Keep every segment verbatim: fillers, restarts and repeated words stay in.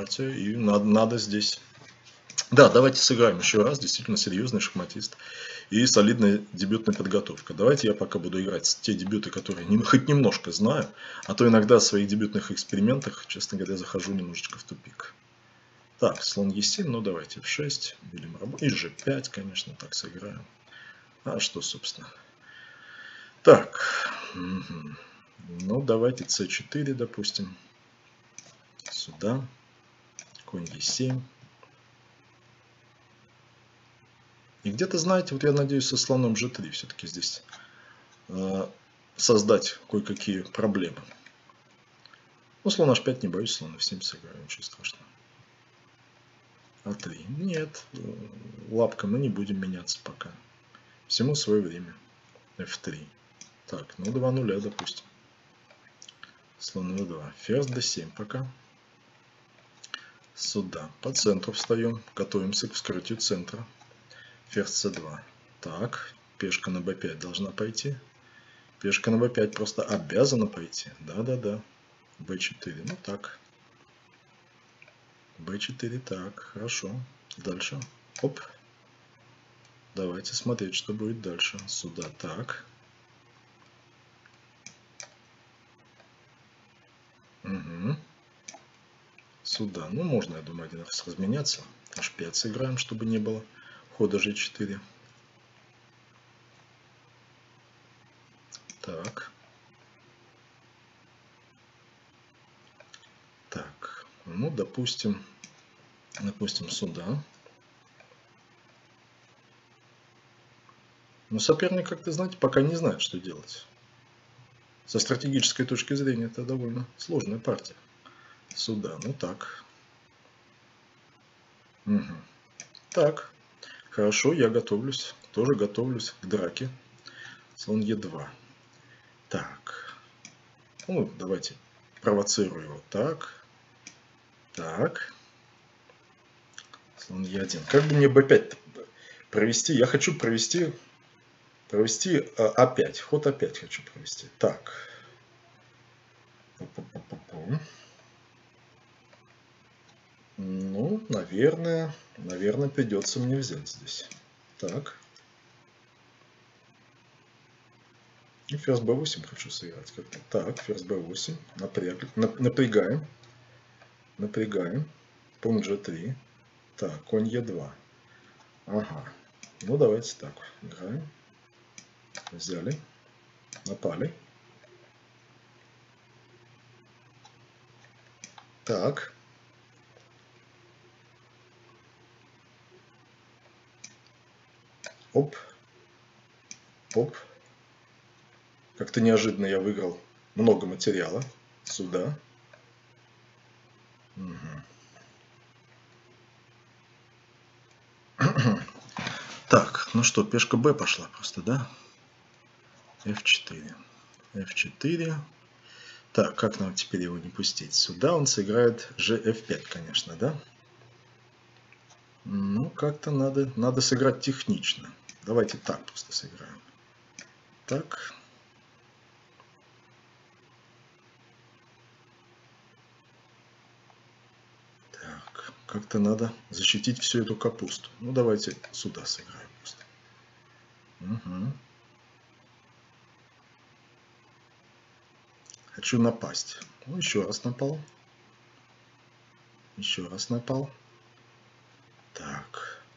партия, и надо, надо здесь... Да, давайте сыграем еще раз. Действительно серьезный шахматист и солидная дебютная подготовка. Давайте я пока буду играть те дебюты, которые не, хоть немножко знаю, а то иногда в своих дебютных экспериментах, честно говоря, захожу немножечко в тупик. Так, слон е семь, ну давайте эф шесть, делим работу, и же пять, конечно, так сыграем. А что, собственно? Так, угу. Ну давайте цэ четыре, допустим, сюда, конь е семь. И где-то, знаете, вот я надеюсь, со слоном же три все-таки здесь э, создать кое-какие проблемы. Ну, слон аш пять не боюсь, слон эф семь сыграю, ничего страшного. а три. Нет, лапка, мы не будем меняться пока. Всему свое время. эф три. Так, ну два нуля, допустим. Слон вэ два. Ферзь дэ семь пока. Сюда. По центру встаем. Готовимся к вскрытию центра. Ферзь цэ два. Так, пешка на бэ пять должна пойти. Пешка на бэ пять просто обязана пойти. Да-да-да. бэ четыре. Ну так. бэ четыре. Так, хорошо. Дальше. Оп. Давайте смотреть, что будет дальше. Сюда. Так. Угу. Сюда. Ну, можно, я думаю, один раз разменяться. аш пять сыграем, чтобы не было хода же четыре. Так. Так. Ну, допустим, допустим, сюда. Но соперник, как-то, знаете, пока не знает, что делать. Со стратегической точки зрения это довольно сложная партия. Сюда. Ну, так. Угу. Так. Хорошо, я готовлюсь. Тоже готовлюсь к драке. Слон е два. Так. Ну, давайте провоцирую его. Так. Так. Слон е один. Как бы мне бэ пять провести? Я хочу провести, провести а пять. Ход а пять хочу провести. Так. Ну, наверное, наверное, придется мне взять здесь. Так. И ферзь бэ восемь хочу сыграть. Как-то. Так, ферзь бэ восемь. Напряг... Напрягаем. Напрягаем. Пункт же три. Так, конь е два. Ага. Ну, давайте так. Играем. Взяли. Напали. Так. Оп. Оп. Как-то неожиданно я выиграл много материала. Сюда. Угу. Так, ну что, пешка Б пошла просто, да? эф четыре. эф четыре. Так, как нам теперь его не пустить? Сюда он сыграет же эф пять, конечно, да? Ну, как-то надо, надо сыграть технично. Давайте так просто сыграем. Так. Так, как-то надо защитить всю эту капусту. Ну, давайте сюда сыграем просто. Угу. Хочу напасть. Ну, еще раз напал. Еще раз напал. Так.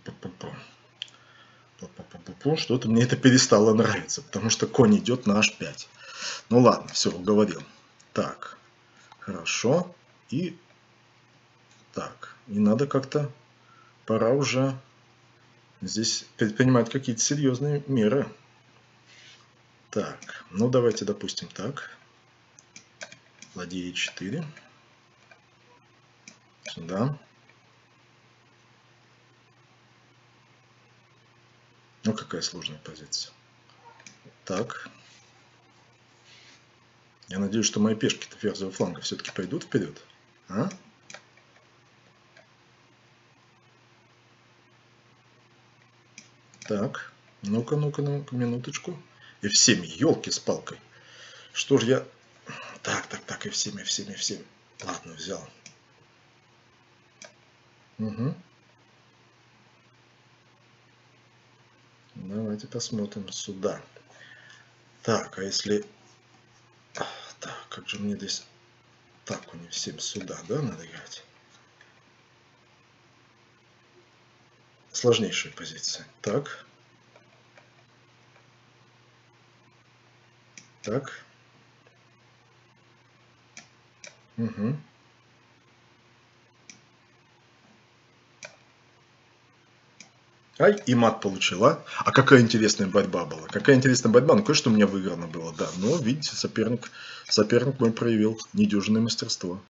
Что-то мне это перестало нравиться, потому что конь идет на аш пять. Ну ладно, все, уговорил. Так, хорошо. И так, и надо как-то, пора уже здесь предпринимать какие-то серьезные меры. Так, ну давайте допустим так. Ладья е четыре. Сюда. Ну, какая сложная позиция. Так. Я надеюсь, что мои пешки-то ферзевого фланга все-таки пойдут вперед. А? Так. Ну-ка, ну-ка, ну-ка, минуточку. эф семь, елки с палкой. Что ж я... Так, так, так, эф семь, эф семь, эф семь. Ладно, взял. Угу. Давайте посмотрим сюда. Так, а если... Так, как же мне здесь... Так, у них всем сюда, да, надо играть? Сложнейшая позиция. Так. Так. Угу. Ай, и мат получила. А какая интересная борьба была. Какая интересная борьба. Ну, кое-что у меня выиграно было, да. Но, видите, соперник, соперник мой проявил недюжинное мастерство.